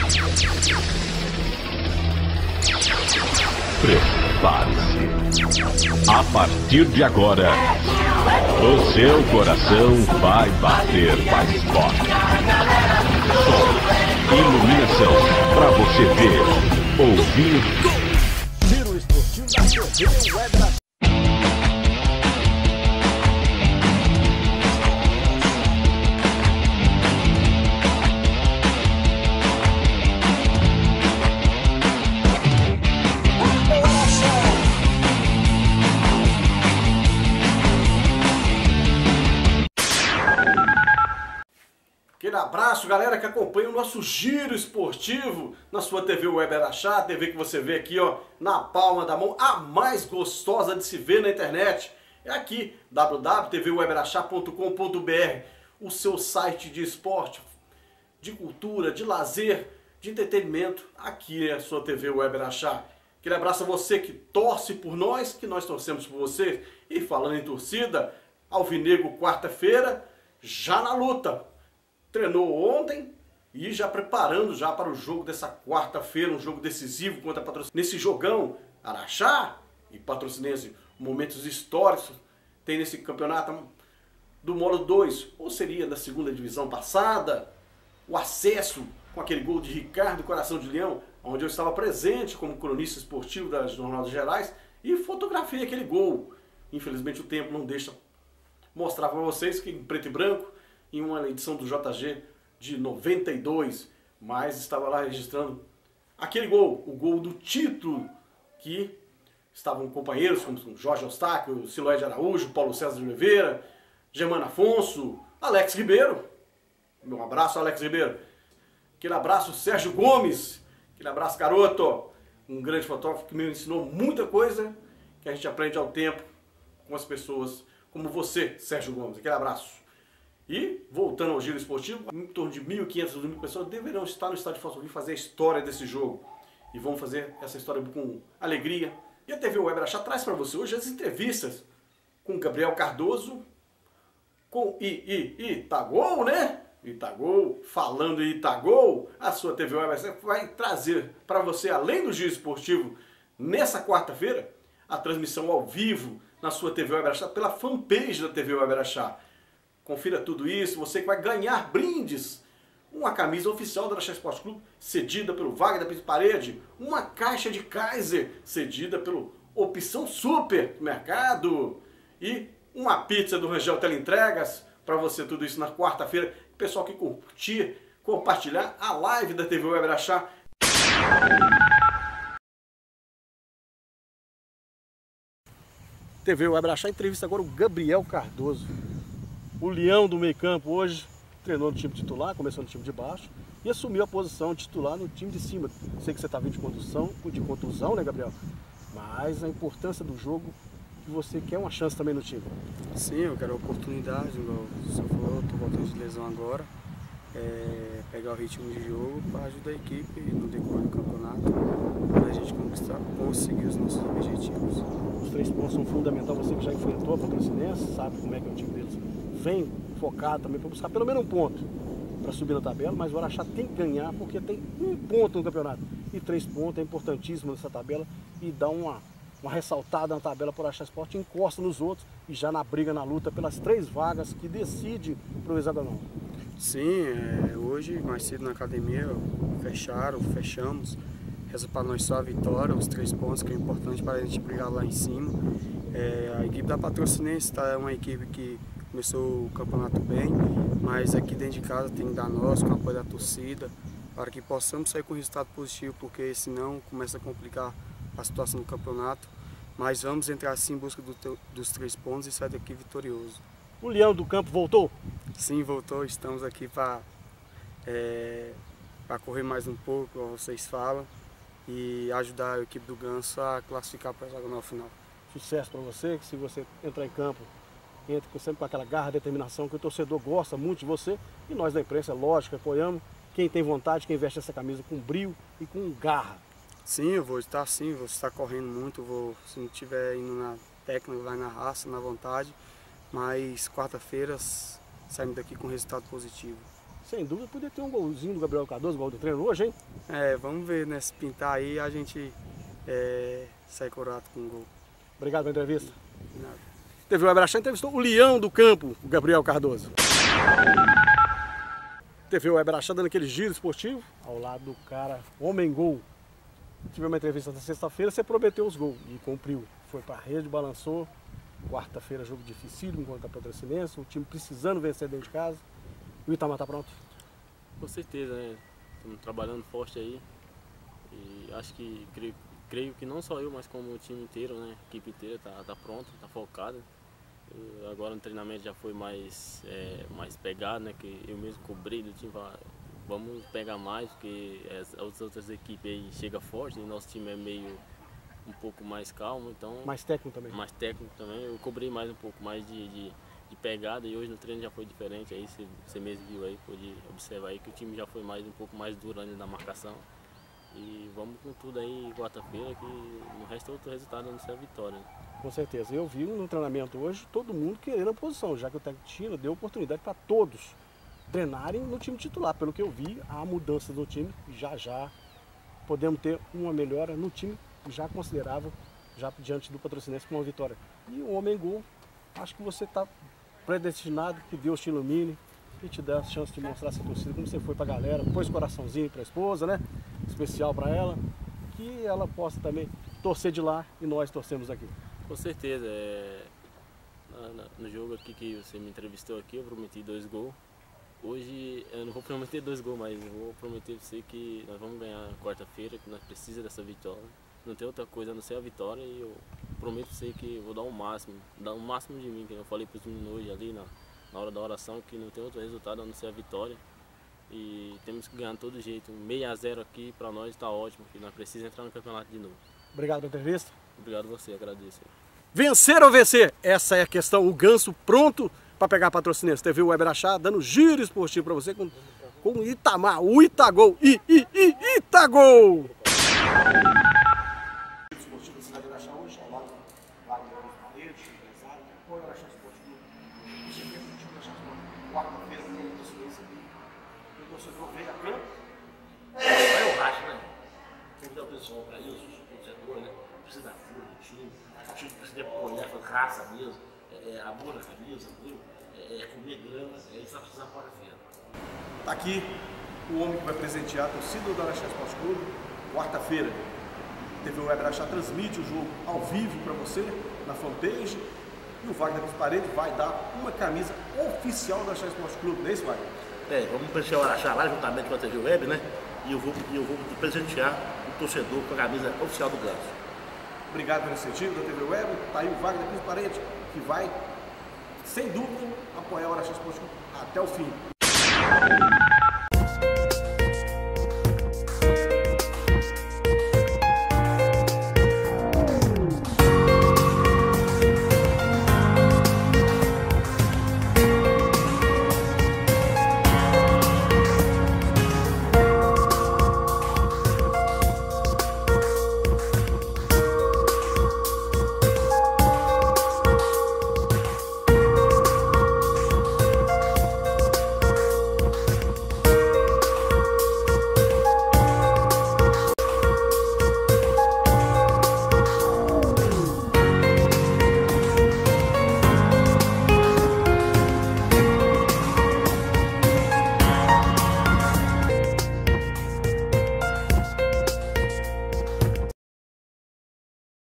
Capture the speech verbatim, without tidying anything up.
Prepare-se. A partir de agora, o seu coração vai bater mais forte. Som, iluminação, para você ver, ouvir. Giro esportivo da T V Web Araxá. Aquele abraço, galera, que acompanha o nosso giro esportivo na sua T V Web Araxá, a T V que você vê aqui, ó, na palma da mão, a mais gostosa de se ver na internet. É aqui, w w w ponto t v web araxá ponto com ponto b r, o seu site de esporte, de cultura, de lazer, de entretenimento. Aqui é a sua T V Web Araxá. Aquele abraço a você que torce por nós, que nós torcemos por você. E falando em torcida, Alvinegro quarta-feira, já na luta. Treinou ontem e já preparando já para o jogo dessa quarta-feira, um jogo decisivo contra a Patrocinense. Nesse jogão, Araxá e Patrocinense, momentos históricos, tem nesse campeonato do Módulo dois, ou seria da segunda divisão passada, o acesso com aquele gol de Ricardo Coração de Leão, onde eu estava presente como cronista esportivo das Jornadas Gerais e fotografei aquele gol. Infelizmente o tempo não deixa mostrar para vocês que em preto e branco, em uma edição do J G de noventa e dois, mas estava lá registrando aquele gol, o gol do título, que estavam companheiros como Jorge Eustáquio, Siloé de Araújo, Paulo César de Oliveira, Germano Afonso, Alex Ribeiro. Um abraço, Alex Ribeiro. Aquele abraço, Sérgio Gomes. Aquele abraço, garoto. Um grande fotógrafo que me ensinou muita coisa que a gente aprende ao tempo com as pessoas como você, Sérgio Gomes. Aquele abraço. E, voltando ao giro esportivo, em torno de mil e quinhentas, duas mil pessoas deverão estar no estádio Fausto Rios fazer a história desse jogo. E vão fazer essa história com alegria. E a T V Web Araxá traz para você hoje as entrevistas com Gabriel Cardoso, com I, I, Itagol, né? Itagol, falando em Itagol, a sua T V Web Araxá vai trazer para você, além do giro esportivo, nessa quarta-feira, a transmissão ao vivo na sua T V Web Araxá, pela fanpage da T V Web Araxá. Confira tudo isso, você que vai ganhar brindes, uma camisa oficial do Araxá Esporte Clube, cedida pelo Wagner Pinto Parede, uma caixa de Kaiser, cedida pelo Opção Super Mercado, e uma pizza do Rangel Teleentregas, para você tudo isso na quarta-feira. Pessoal que curtir, compartilhar a live da T V Web Araxá. T V Web Araxá entrevista agora o Gabriel Cardoso. O leão do meio campo hoje treinou no time titular, começou no time de baixo e assumiu a posição de titular no time de cima. Sei que você está vindo de condução, de contusão, né, Gabriel? Mas a importância do jogo, que você quer uma chance também no time. Sim, eu quero a oportunidade, igual o senhor falou, estou voltando de lesão agora. É, pegar o ritmo de jogo para ajudar a equipe no decorrer do campeonato, para a gente conquistar, conseguir os nossos objetivos. Os três pontos são fundamentais, você que já enfrentou a Patrocinense, sabe como é que é o time deles. Vem focado também para buscar pelo menos um ponto para subir na tabela, mas o Araxá tem que ganhar porque tem um ponto no campeonato. E três pontos é importantíssimo nessa tabela e dá uma, uma ressaltada na tabela para o Araxá Esporte, encosta nos outros e já na briga, na luta pelas três vagas que decide para o hexagonal. Sim, é, hoje, mais cedo na academia, fecharam, fechamos. Resta para nós só a vitória, os três pontos que é importante para a gente brigar lá em cima. É, a equipe da Patrocinense tá, é uma equipe que começou o campeonato bem, mas aqui dentro de casa tem que dar nós, com o apoio da torcida, para que possamos sair com resultado positivo, porque senão começa a complicar a situação do campeonato. Mas vamos entrar assim em busca do, dos três pontos e sair daqui vitorioso. O leão do campo voltou? Sim, voltou. Estamos aqui para é, para correr mais um pouco, como vocês falam, e ajudar a equipe do Ganso a classificar para o hexagonal final. Sucesso para você, que se você entrar em campo, entre sempre com aquela garra, determinação, que o torcedor gosta muito de você, e nós da imprensa, lógico, apoiamos quem tem vontade, quem veste essa camisa com brio e com garra. Sim, eu vou estar sim, vou estar correndo muito, vou, se não estiver indo na técnica, vai na raça, na vontade, mas quarta-feira saímos daqui com resultado positivo. sem dúvida podia ter um golzinho do Gabriel Cardoso, gol do treino hoje, hein? É, vamos ver, né? Se pintar aí, a gente é, sai curado com o gol. Obrigado pela entrevista. Nada. T V Web Araxá entrevistou o leão do campo, o Gabriel Cardoso. T V Web Araxá dando aquele giro esportivo ao lado do cara homem gol. Tive uma entrevista na sexta-feira, você prometeu os gols e cumpriu. Foi pra rede, balançou. Quarta-feira, jogo dificílimo contra a Patrocinense, o time precisando vencer dentro de casa. E o Itamar tá pronto? Com certeza, né? Estamos trabalhando forte aí. E acho que, creio, creio que não só eu, mas como o time inteiro, né? A equipe inteira tá, tá pronta, tá focada. Eu, agora no treinamento já foi mais, é, mais pegado, né? Que eu mesmo cobri do time, pra, vamos pegar mais, porque as, as outras equipes aí chegam forte e nosso time é meio um pouco mais calmo, então... Mais técnico também. Mais técnico também. Eu cobri mais um pouco mais de, de, de pegada e hoje no treino já foi diferente. Aí você, você mesmo viu aí, pode observar aí que o time já foi mais um pouco mais duro ainda na marcação. E vamos com tudo aí quarta-feira, que no resto outro resultado não ser a vitória. Com certeza. Eu vi no treinamento hoje todo mundo querendo a posição, já que o técnico Chino deu oportunidade para todos treinarem no time titular. Pelo que eu vi, há mudança no time, já já podemos ter uma melhora no time já considerável, já diante do Patrocinense com uma vitória. E o homem gol, acho que você está predestinado, que Deus te ilumine e te dê a chance de mostrar essa torcida, como você foi para a galera, pôs coraçãozinho para a esposa, né? Especial para ela, que ela possa também torcer de lá e nós torcemos aqui. Com certeza, é... na, na, no jogo aqui que você me entrevistou aqui, eu prometi dois gols. Hoje eu não vou prometer dois gols, mas eu vou prometer para você que nós vamos ganhar quarta-feira, que nós precisamos dessa vitória. Não tem outra coisa a não ser a vitória e eu prometo pra você que vou dar o máximo, dar o máximo de mim, que eu falei pros meninos hoje ali na, na hora da oração, que não tem outro resultado a não ser a vitória. E temos que ganhar de todo jeito. Um seis a zero aqui pra nós está ótimo, que nós precisamos entrar no campeonato de novo. Obrigado pela entrevista. Obrigado a você, agradeço. Vencer ou vencer? Essa é a questão. O Ganso pronto para pegar a Patrocinense. T V Web Araxá dando giro esportivo para você com, com o Itamar, o Itagol. I, I, I, Itagol! Quarta-feira, o torcedor veio a campo. É o racha, né? Tem que dar atenção para isso, o torcedor, né? Precisa da força do time, o time precisa apoiar com raça mesmo, é, amor na camisa, é, é comer grana, é isso que precisa quarta-feira. Tá aqui o homem que vai presentear a torcida do Araxá Esporte Clube, quarta-feira. T V Web Araxá transmite o jogo ao vivo para você na fanpage. E o Wagner dos Paredes vai dar uma camisa oficial do Araxá Esporte Clube, não é isso, Wagner? É, vamos presentear o Araxá lá juntamente com a T V Web, né? E eu vou, eu vou presentear o torcedor com a camisa oficial do Ganso. Obrigado pelo incentivo da T V Web. Tá aí o Wagner dos Paredes, que vai, sem dúvida, apoiar o Araxá Esporte Clube até o fim.